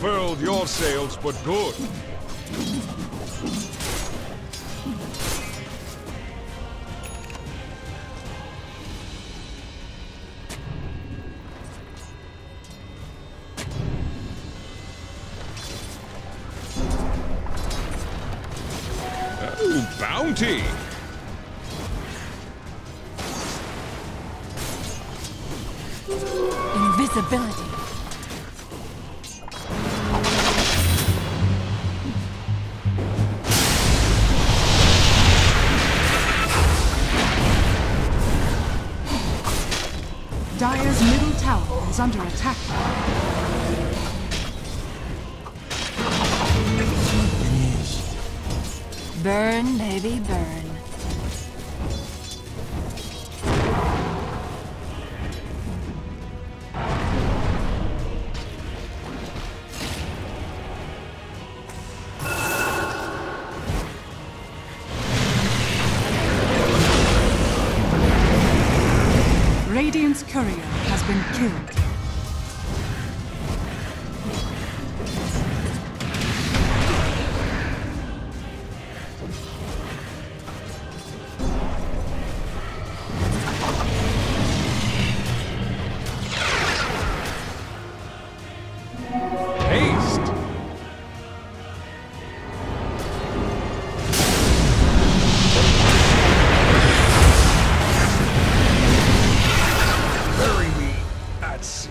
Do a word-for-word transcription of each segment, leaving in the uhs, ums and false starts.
furled your sails for good. Oh, bounty! Invisibility. Dire's middle tower is under attack. Burn, baby, burn. Radiant's courier has been killed. Haste! Bury me at sea.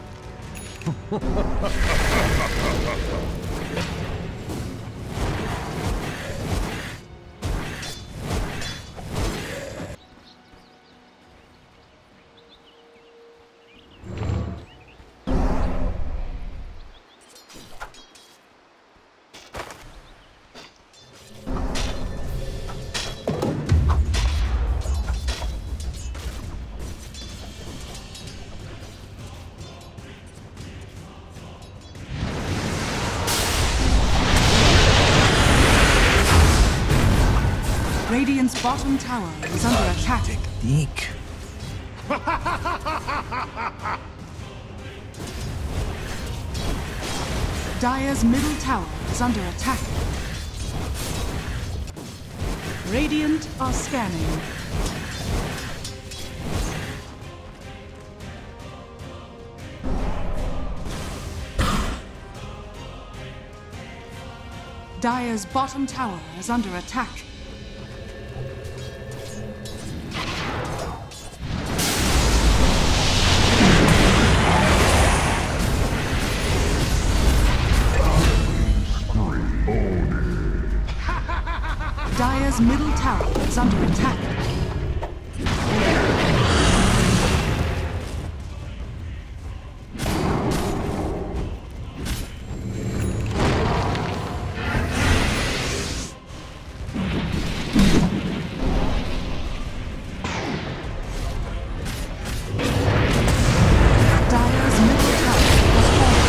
Radiant's bottom tower is under attack. Technique. Dire's middle tower is under attack. Radiant are scanning. Dire's bottom tower is under attack. Dire's middle tower is under attack. Dire's middle tower has fallen.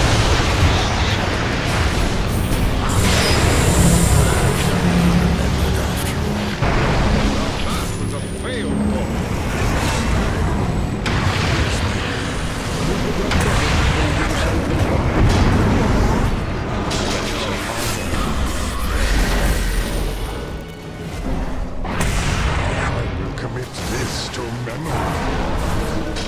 That was a failed blow. I will commit this to memory.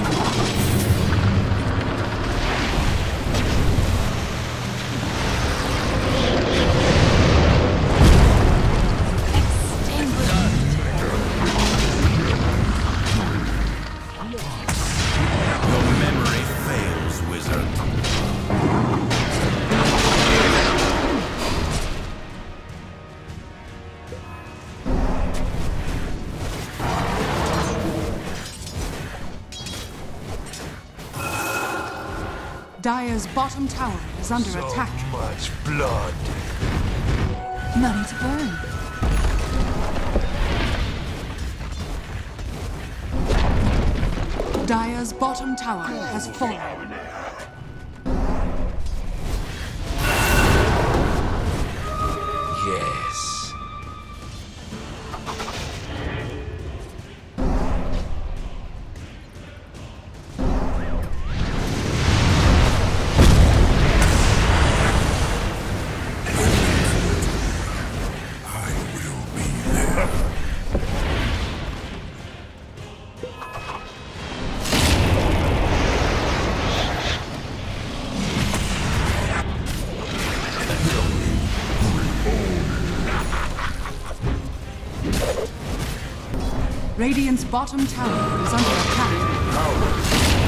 Your memory fails, wizard. Dire's bottom tower is under So attack. much blood. Money to burn. Dire's bottom tower has fallen. Yes. Radiant's bottom tower is under attack.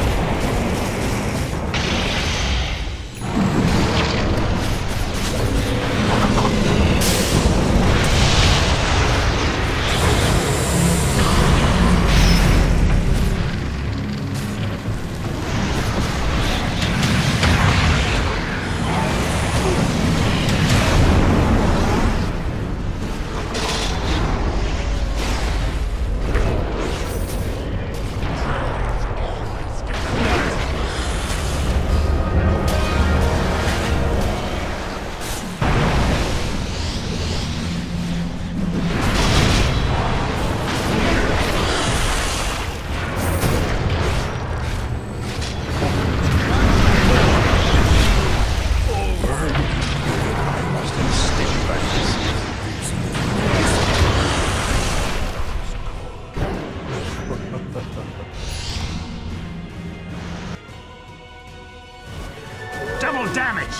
Double damage!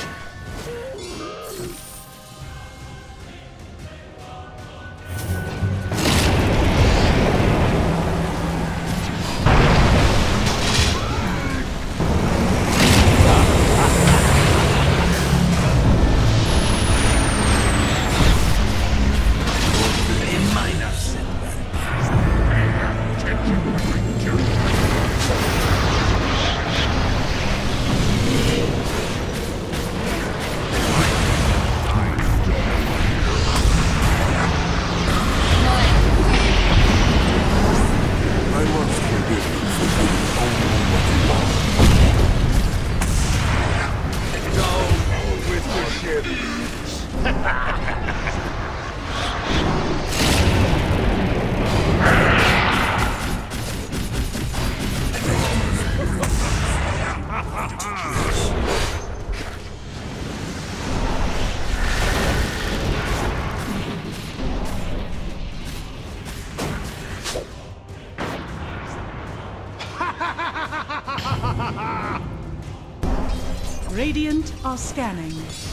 Radiant are scanning.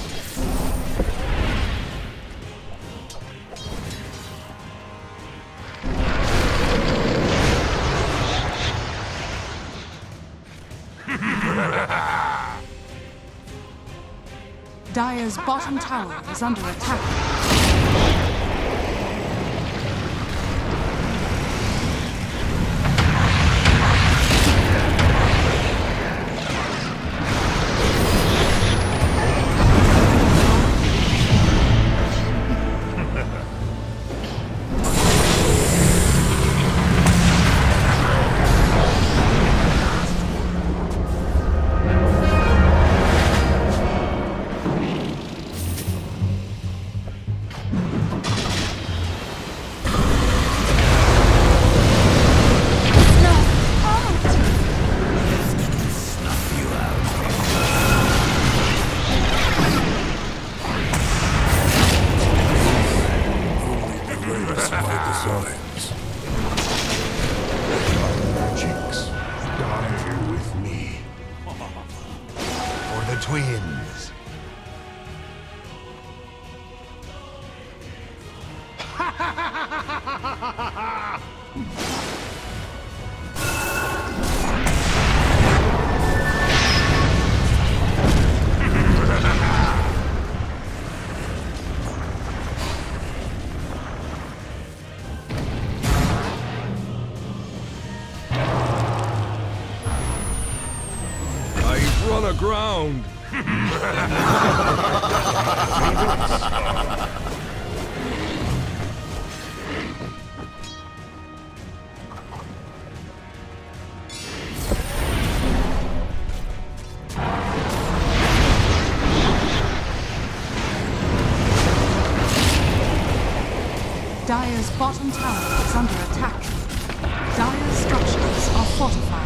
Dire's bottom tower is under attack. Jinx, die with me. For the twins. Run aground. Dire's bottom tower is under attack. Dire's structures are fortified.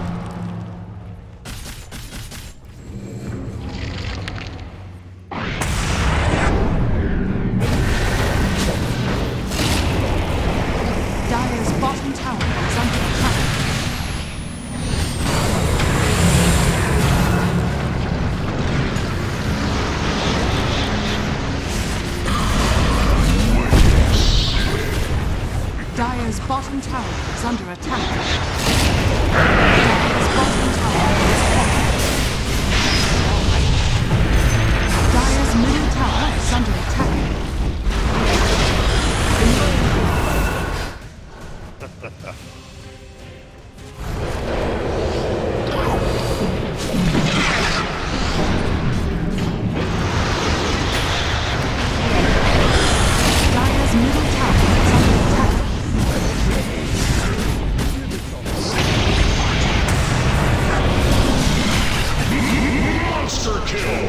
Dire's bottom tower is under attack. Dire's Dire's bottom tower is under attack. Dire's bottom tower is falling. Dire's middle tower is under attack. Dire's middle tower is under attack. Monster kill!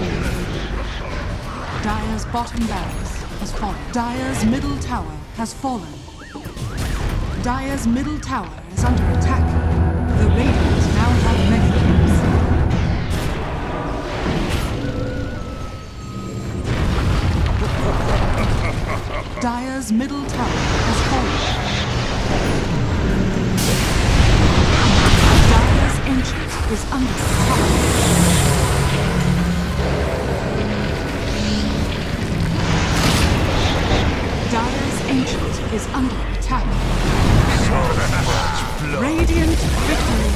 Dire's bottom barracks has fallen. Dire's middle tower has fallen. Dire's middle tower is under attack. The Radiant now have many kills. Dire's middle tower has fallen. Dire's ancient is under attack. Dire's ancient is under attack. So much blood. Radiant victory.